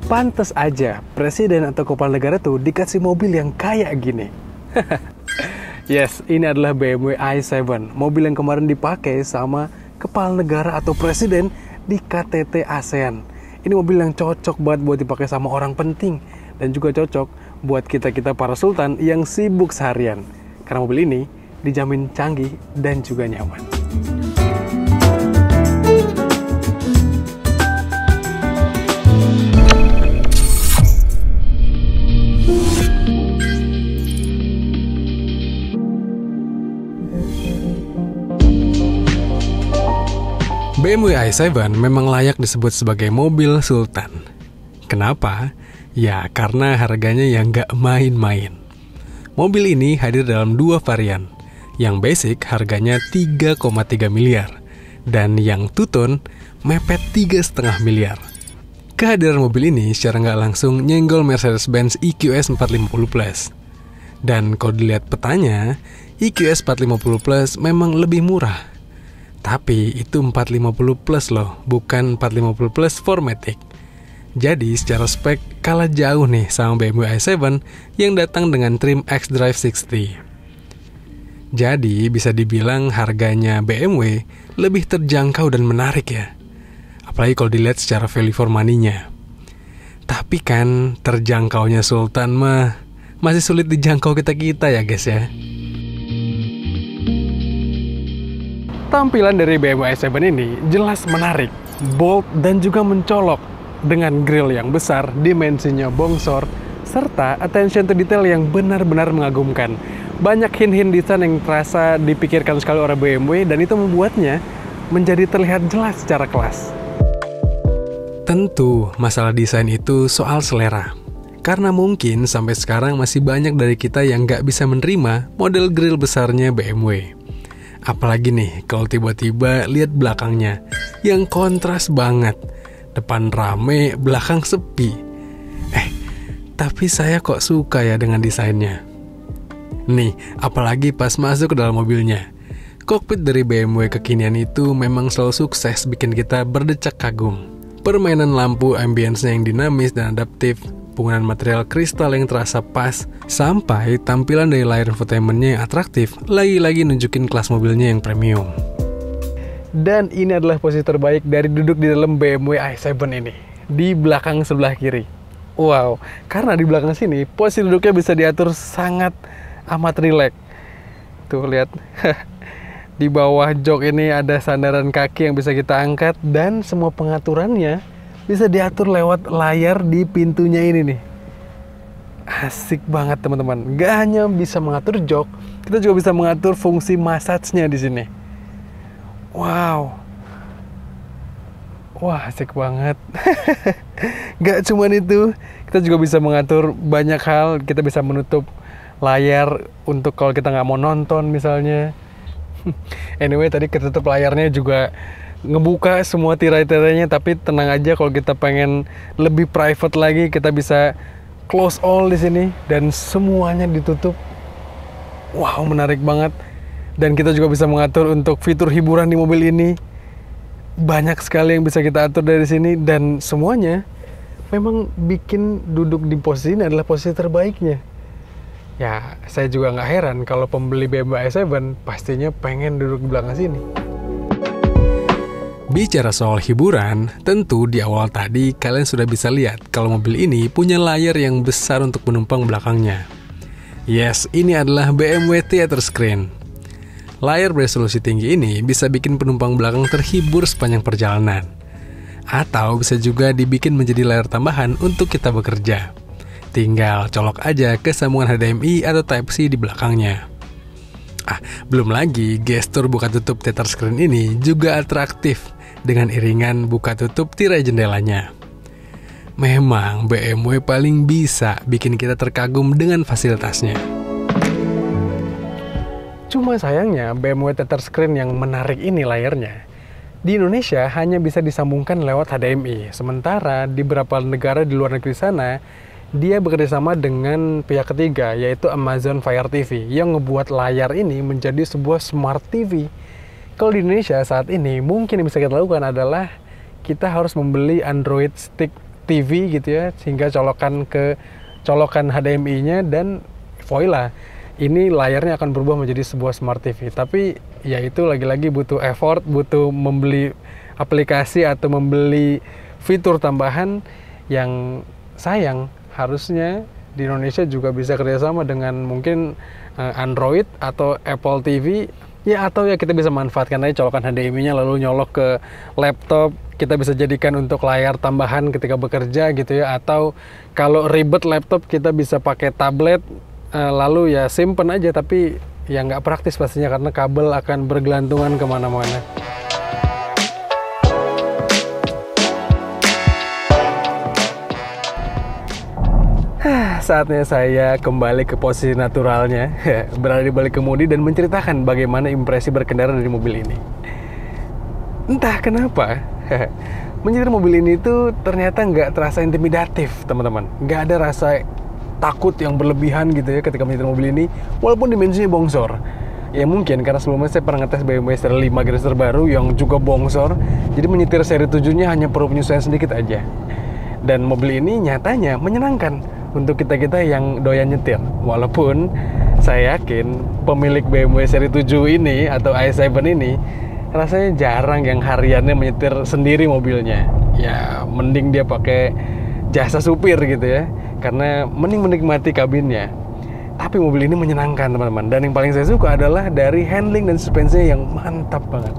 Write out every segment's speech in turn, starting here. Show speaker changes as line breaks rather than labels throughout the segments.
Pantes aja presiden atau kepala negara tuh dikasih mobil yang kayak gini. Yes, ini adalah BMW i7, mobil yang kemarin dipakai sama kepala negara atau presiden di KTT ASEAN. Ini mobil yang cocok banget buat dipakai sama orang penting dan juga cocok buat kita-kita para sultan yang sibuk seharian. Karena mobil ini dijamin canggih dan juga nyaman. BMW i7 memang layak disebut sebagai mobil sultan. Kenapa? Ya, karena harganya yang nggak main-main. Mobil ini hadir dalam dua varian. Yang basic harganya 3,3 miliar. Dan yang two-tone mepet 3,5 miliar. Kehadiran mobil ini secara nggak langsung nyenggol Mercedes-Benz EQS 450 Plus. Dan kalau dilihat petanya, EQS 450 Plus memang lebih murah. Tapi itu 450 Plus loh, bukan 450 Plus 4matic. Jadi secara spek kalah jauh nih sama BMW i7 yang datang dengan trim xDrive 60. Jadi bisa dibilang harganya BMW lebih terjangkau dan menarik ya. Apalagi kalau dilihat secara value for money-nya. Tapi kan terjangkaunya Sultan mah masih sulit dijangkau kita-kita ya guys ya. Tampilan dari BMW i7 ini jelas menarik, bold, dan juga mencolok dengan grill yang besar, dimensinya bongsor, serta attention to detail yang benar-benar mengagumkan. Banyak hint-hint desain yang terasa dipikirkan sekali oleh BMW dan itu membuatnya menjadi terlihat jelas secara kelas. Tentu, masalah desain itu soal selera. Karena mungkin sampai sekarang masih banyak dari kita yang nggak bisa menerima model grill besarnya BMW. Apalagi nih, kalau tiba-tiba lihat belakangnya, yang kontras banget. Depan rame, belakang sepi. Tapi saya kok suka ya dengan desainnya. Nih, apalagi pas masuk ke dalam mobilnya. Kokpit dari BMW kekinian itu memang selalu sukses bikin kita berdecak kagum. Permainan lampu ambience-nya yang dinamis dan adaptif, penggunaan material kristal yang terasa pas, sampai tampilan dari layar infotainment-nya yang atraktif, lagi-lagi nunjukin kelas mobilnya yang premium. Dan ini adalah posisi terbaik dari duduk di dalam BMW i7 ini, di belakang sebelah kiri. Wow, karena di belakang sini, posisi duduknya bisa diatur sangat amat rileks. Tuh, lihat. Di bawah jok ini ada sandaran kaki yang bisa kita angkat, dan semua pengaturannya bisa diatur lewat layar di pintunya ini nih. Asik banget teman-teman. Gak hanya bisa mengatur jok, kita juga bisa mengatur fungsi massage-nya di sini. Wow. Wah, asik banget. Gak cuman itu, kita juga bisa mengatur banyak hal. Kita bisa menutup layar untuk kalau kita nggak mau nonton misalnya. Anyway, tadi ketutup layarnya juga ngebuka semua tirai-tirainya, tapi tenang aja, kalau kita pengen lebih private lagi, kita bisa close all di sini dan semuanya ditutup. Wow, menarik banget. Dan kita juga bisa mengatur untuk fitur hiburan di mobil ini. Banyak sekali yang bisa kita atur dari sini dan semuanya memang bikin duduk di posisi ini adalah posisi terbaiknya. Ya, saya juga nggak heran kalau pembeli BMW i7 pastinya pengen duduk di belakang sini. Bicara soal hiburan, tentu di awal tadi kalian sudah bisa lihat kalau mobil ini punya layar yang besar untuk penumpang belakangnya. Yes, ini adalah BMW Theater Screen. Layar beresolusi tinggi ini bisa bikin penumpang belakang terhibur sepanjang perjalanan. Atau bisa juga dibikin menjadi layar tambahan untuk kita bekerja. Tinggal colok aja ke sambungan HDMI atau Type-C di belakangnya. Belum lagi gestur buka tutup theater screen ini juga atraktif dengan iringan buka tutup tirai jendelanya. Memang BMW paling bisa bikin kita terkagum dengan fasilitasnya. Cuma sayangnya BMW theater screen yang menarik ini layarnya, di Indonesia hanya bisa disambungkan lewat HDMI. Sementara di beberapa negara di luar negeri sana, dia bekerjasama dengan pihak ketiga, yaitu Amazon Fire TV, yang ngebuat layar ini menjadi sebuah smart TV. Kalau di Indonesia saat ini, mungkin yang bisa kita lakukan adalah kita harus membeli Android Stick TV gitu ya, sehingga colokan HDMI-nya dan voila, ini layarnya akan berubah menjadi sebuah Smart TV. Tapi ya itu lagi-lagi butuh effort, butuh membeli aplikasi atau membeli fitur tambahan yang sayang harusnya di Indonesia juga bisa kerjasama dengan mungkin Android atau Apple TV. Ya, atau ya kita bisa manfaatkan aja colokan HDMI-nya lalu nyolok ke laptop. Kita bisa jadikan untuk layar tambahan ketika bekerja gitu ya. Atau kalau ribet laptop kita bisa pakai tablet, lalu ya simpen aja. Tapi ya nggak praktis pastinya karena kabel akan bergelantungan kemana-mana. Saatnya saya kembali ke posisi naturalnya, berada di balik kemudi dan menceritakan bagaimana impresi berkendara dari mobil ini. Entah kenapa, menyetir mobil ini tuh ternyata nggak terasa intimidatif, teman-teman. Nggak ada rasa takut yang berlebihan gitu ya ketika menyetir mobil ini, walaupun dimensinya bongsor. Ya mungkin karena sebelumnya saya pernah ngetes BMW seri 5 garis terbaru yang juga bongsor, jadi menyetir seri 7-nya hanya perlu penyesuaian sedikit aja. Dan mobil ini nyatanya menyenangkan untuk kita-kita yang doyan nyetir. Walaupun saya yakin pemilik BMW seri 7 ini atau i7 ini rasanya jarang yang hariannya menyetir sendiri mobilnya. Ya mending dia pakai jasa supir gitu ya, karena mending menikmati kabinnya. Tapi mobil ini menyenangkan teman-teman. Dan yang paling saya suka adalah dari handling dan suspensinya yang mantap banget.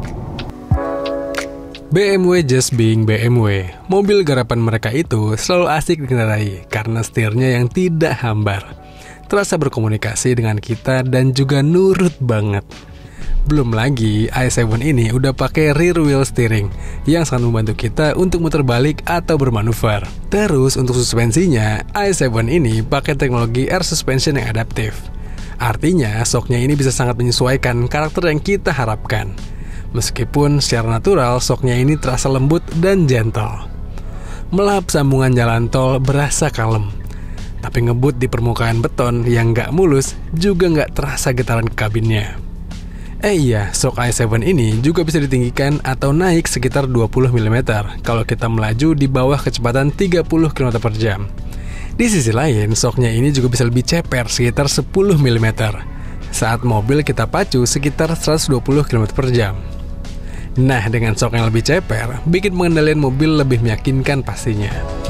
BMW just being BMW, mobil garapan mereka itu selalu asik dikendarai karena setirnya yang tidak hambar. Terasa berkomunikasi dengan kita dan juga nurut banget. Belum lagi, i7 ini udah pakai rear wheel steering yang sangat membantu kita untuk muter balik atau bermanuver. Terus untuk suspensinya, i7 ini pakai teknologi air suspension yang adaptif. Artinya, shocknya ini bisa sangat menyesuaikan karakter yang kita harapkan. Meskipun secara natural, shocknya ini terasa lembut dan gentle. Melahap sambungan jalan tol berasa kalem. Tapi ngebut di permukaan beton yang nggak mulus juga nggak terasa getaran kabinnya. Iya, shock i7 ini juga bisa ditinggikan atau naik sekitar 20 mm kalau kita melaju di bawah kecepatan 30 km per jam. Di sisi lain, shocknya ini juga bisa lebih ceper sekitar 10 mm saat mobil kita pacu sekitar 120 km per jam. Nah, dengan shock yang lebih ceper, bikin pengendalian mobil lebih meyakinkan pastinya.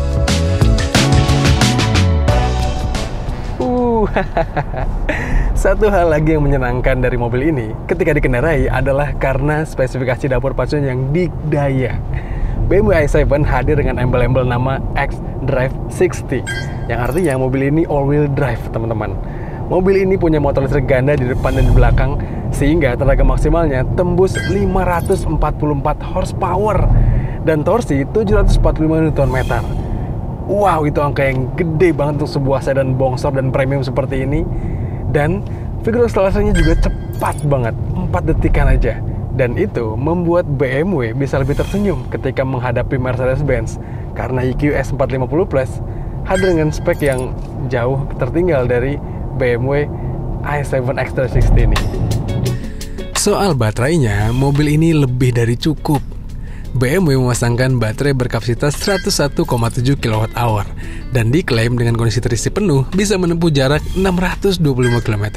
Satu hal lagi yang menyenangkan dari mobil ini ketika dikendarai adalah karena spesifikasi dapur pacuan yang dikdaya. BMW i7 hadir dengan embel-embel nama xDrive 60, yang artinya mobil ini all-wheel drive, teman-teman. Mobil ini punya motor listrik ganda di depan dan di belakang, sehingga tenaga maksimalnya tembus 544 horsepower dan torsi 745 Nm. Wow, itu angka yang gede banget untuk sebuah sedan bongsor dan premium seperti ini. Dan figur akselerasinya juga cepat banget, 4 detikan aja. Dan itu membuat BMW bisa lebih tersenyum ketika menghadapi Mercedes-Benz, karena EQS 450 Plus hadir dengan spek yang jauh tertinggal dari BMW i7 X360 ini. Soal baterainya, mobil ini lebih dari cukup. BMW memasangkan baterai berkapasitas 101,7 kWh dan diklaim dengan kondisi terisi penuh bisa menempuh jarak 625 km.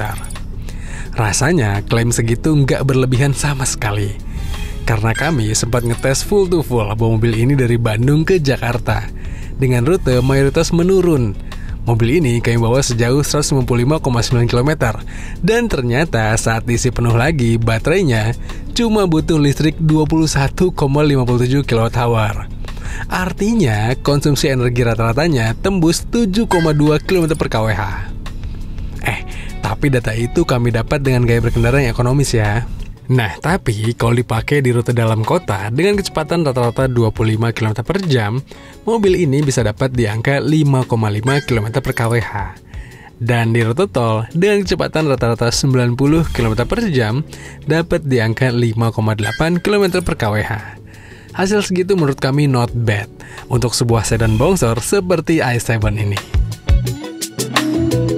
Rasanya klaim segitu nggak berlebihan sama sekali. Karena kami sempat ngetes full to full bawa mobil ini dari Bandung ke Jakarta dengan rute mayoritas menurun. Mobil ini kami bawa sejauh 155,9 km dan ternyata saat diisi penuh lagi baterainya cuma butuh listrik 21,57 kWh. Artinya konsumsi energi rata-ratanya tembus 7,2 km per kWh. Tapi data itu kami dapat dengan gaya berkendara yang ekonomis ya. Nah, tapi kalau dipakai di rute dalam kota dengan kecepatan rata-rata 25 km per jam, mobil ini bisa dapat di angka 5,5 km per kWh. Dan di rute tol dengan kecepatan rata-rata 90 km per jam, dapat di angka 5,8 km per kWh. Hasil segitu menurut kami not bad untuk sebuah sedan bongsor seperti i7 ini.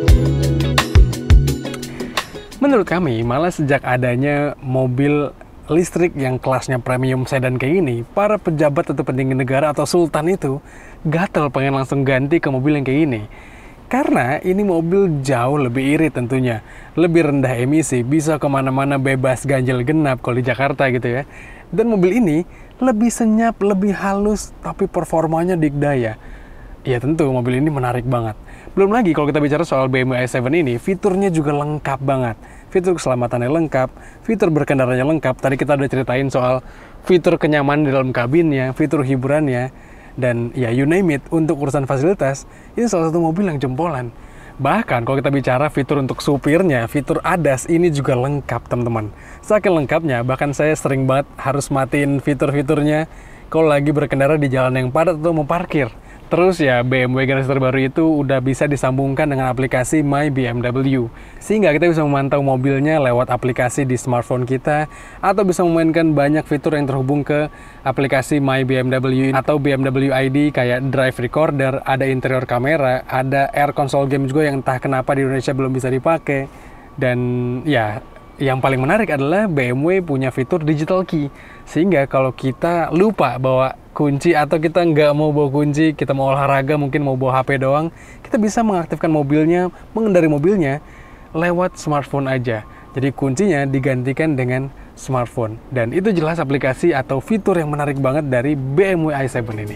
Menurut kami, malah sejak adanya mobil listrik yang kelasnya premium sedan kayak gini, para pejabat atau petinggi negara atau sultan itu gatel pengen langsung ganti ke mobil yang kayak gini. Karena ini mobil jauh lebih irit tentunya, lebih rendah emisi, bisa kemana-mana bebas ganjil genap kalau di Jakarta gitu ya. Dan mobil ini lebih senyap, lebih halus, tapi performanya dikdaya. Ya tentu mobil ini menarik banget. Belum lagi kalau kita bicara soal BMW i7 ini, fiturnya juga lengkap banget. Fitur keselamatannya lengkap, fitur berkendaranya lengkap. Tadi kita udah ceritain soal fitur kenyamanan di dalam kabinnya, fitur hiburannya, dan ya you name it, untuk urusan fasilitas, ini salah satu mobil yang jempolan. Bahkan kalau kita bicara fitur untuk supirnya, fitur ADAS ini juga lengkap teman-teman. Saking lengkapnya, bahkan saya sering banget harus matiin fitur-fiturnya kalau lagi berkendara di jalan yang padat atau mau parkir. Terus ya BMW generasi terbaru itu udah bisa disambungkan dengan aplikasi My BMW, sehingga kita bisa memantau mobilnya lewat aplikasi di smartphone kita, atau bisa memainkan banyak fitur yang terhubung ke aplikasi My BMW atau BMW ID kayak drive recorder, ada interior kamera, ada air console game juga yang entah kenapa di Indonesia belum bisa dipakai. Dan ya, yang paling menarik adalah BMW punya fitur digital key, sehingga kalau kita lupa bawa kunci atau kita nggak mau bawa kunci, kita mau olahraga, mungkin mau bawa HP doang, kita bisa mengaktifkan mobilnya, mengendari mobilnya lewat smartphone aja. Jadi kuncinya digantikan dengan smartphone. Dan itu jelas aplikasi atau fitur yang menarik banget dari BMW i7 ini.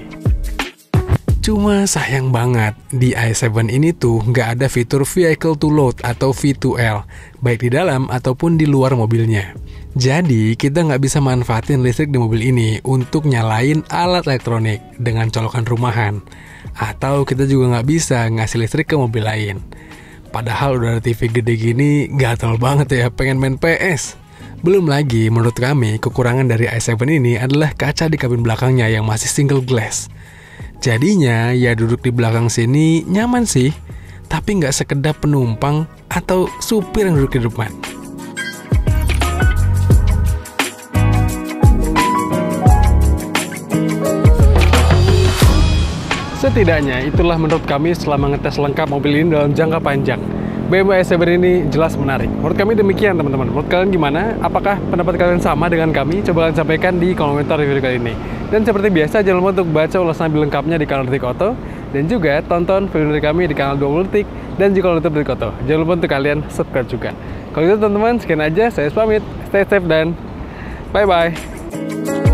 Cuma sayang banget, di i7 ini tuh nggak ada fitur Vehicle to Load atau V2L, baik di dalam ataupun di luar mobilnya. Jadi, kita nggak bisa manfaatin listrik di mobil ini untuk nyalain alat elektronik dengan colokan rumahan. Atau kita juga nggak bisa ngasih listrik ke mobil lain. Padahal udah ada TV gede gini, gatel banget ya pengen main PS. Belum lagi, menurut kami, kekurangan dari i7 ini adalah kaca di kabin belakangnya yang masih single glass. Jadinya, ya duduk di belakang sini nyaman sih, tapi nggak sekedar penumpang atau supir yang duduk di depan. Setidaknya, itulah menurut kami setelah mengetes lengkap mobil ini dalam jangka panjang. BMW i7 ini jelas menarik. Menurut kami demikian teman-teman. Menurut kalian gimana? Apakah pendapat kalian sama dengan kami? Coba kalian sampaikan di kolom komentar review kali ini. Dan seperti biasa, jangan lupa untuk baca ulasan lebih lengkapnya di kanal Detik Auto. Dan juga tonton video dari kami di kanal 20 Detik dan juga YouTube Detik Auto. Jangan lupa untuk kalian subscribe juga. Kalau gitu teman-teman, sekian aja. Saya pamit. Stay safe dan bye-bye.